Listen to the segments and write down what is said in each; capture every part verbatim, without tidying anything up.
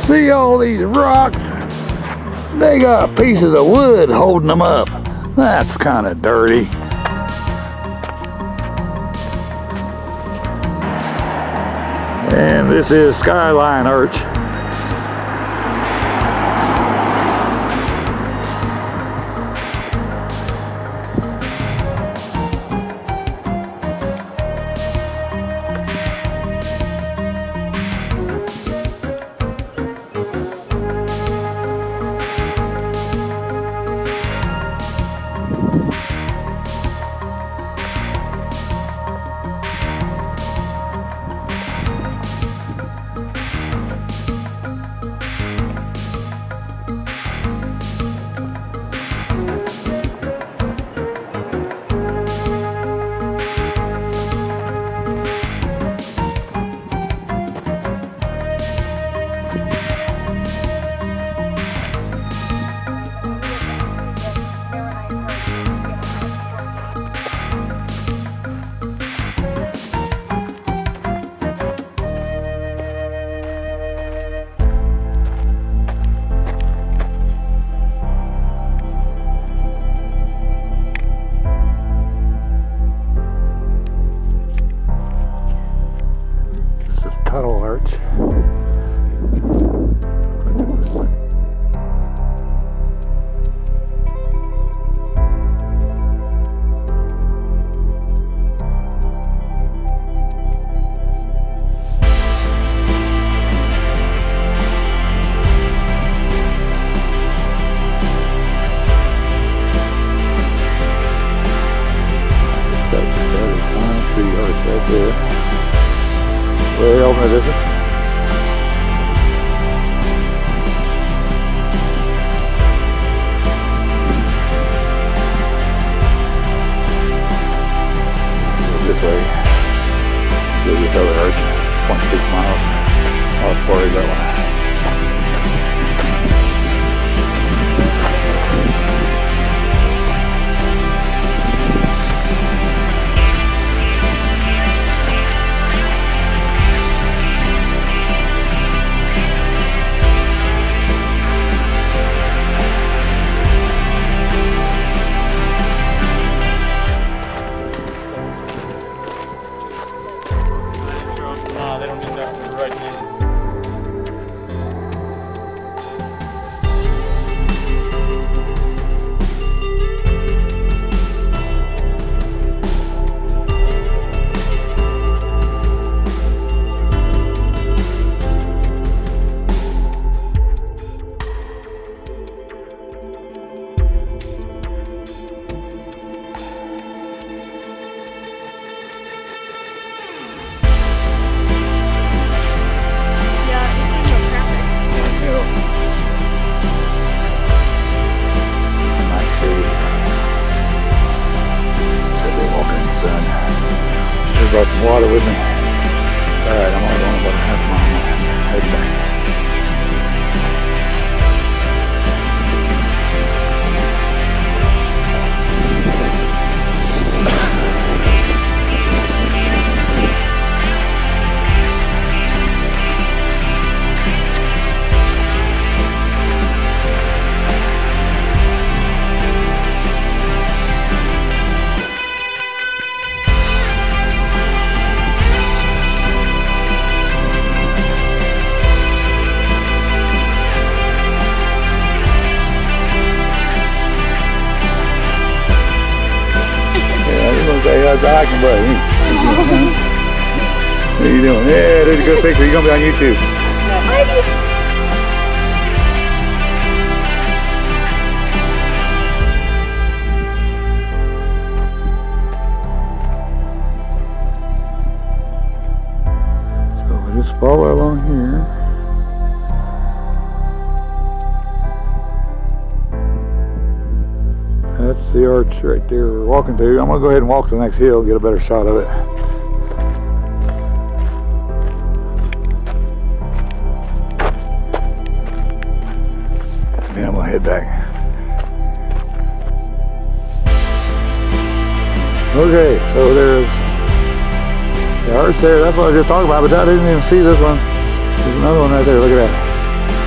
See all these rocks? They got pieces of wood holding them up. That's kind of dirty. And this is skyline arch. Tuttle arch. Right there. Way over it, is it? Go this way. Go this other arch. zero point six miles. How far is that one? Brought some water with me. Alright, I'm only going about a half mile. Head back. Say how's I can buddy. What are you doing? Yeah, there's a good picture. You're gonna be on YouTube. So we just follow along here. That's the arch right there we're walking to. I'm going to go ahead and walk to the next hill and get a better shot of it. Then I'm going to head back. Okay, so there's the arch there. That's what I was just talking about, but I didn't even see this one. There's another one right there. Look at that.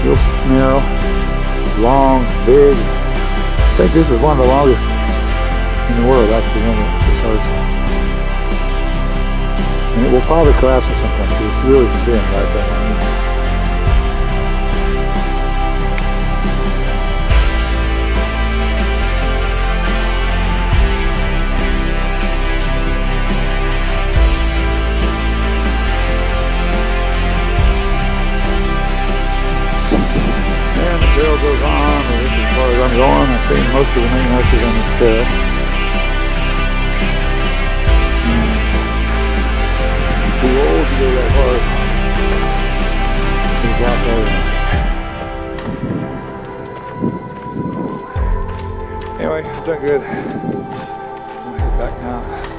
real narrow, long, big. I think this is one of the longest in the world, actually, one of this horse. And it will probably collapse at some point because it's really thin right there. I mean, and the trail goes on, and this is as far as I'm going. I've seen most of the main horses on this trail. Too old to go that far. It's a lot better. Anyway, I've done good. I'm gonna head back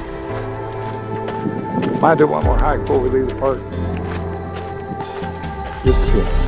now. Might do one more hike before we leave the park. Just this.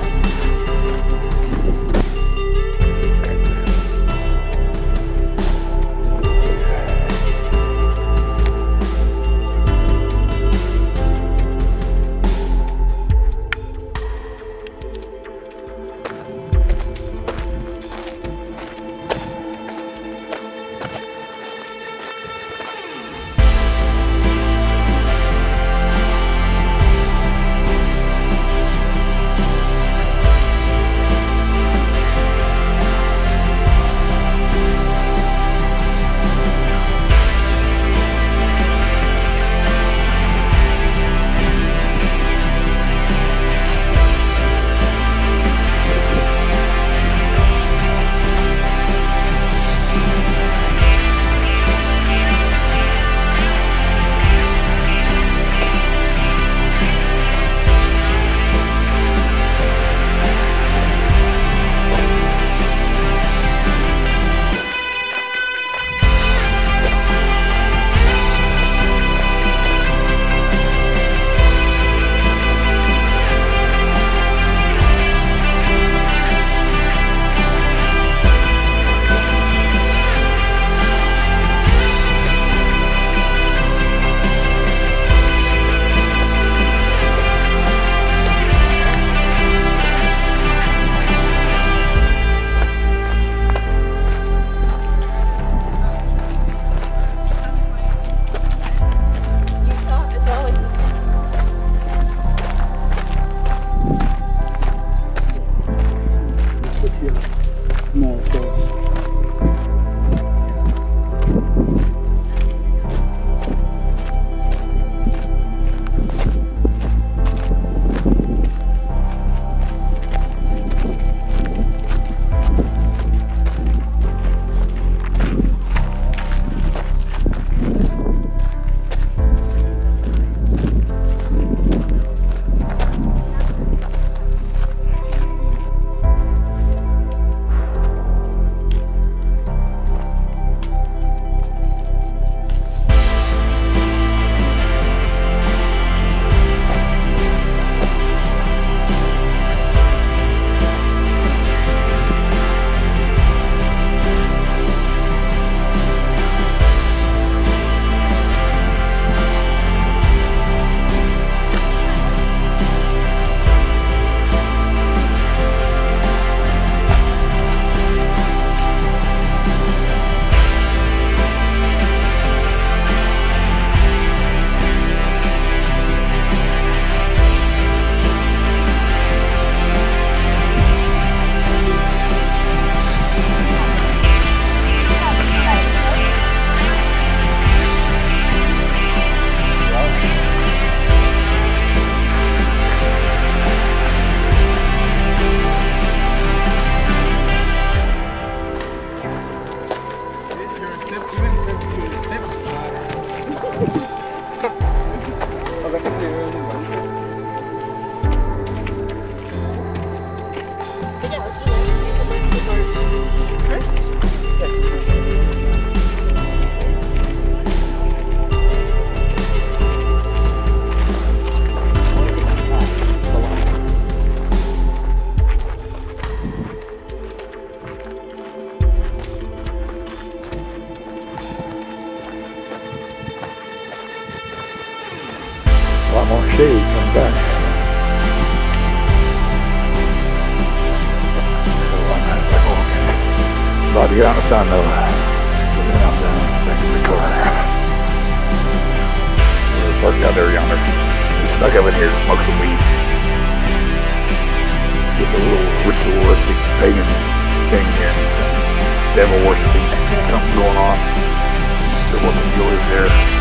get out in the sun though. Get out down back to the car. We're parked out there yonder. We snuck up in here to smoke some weed. Get a little ritualistic pagan thing here. Devil worshiping, something going on. There wasn't deal is there.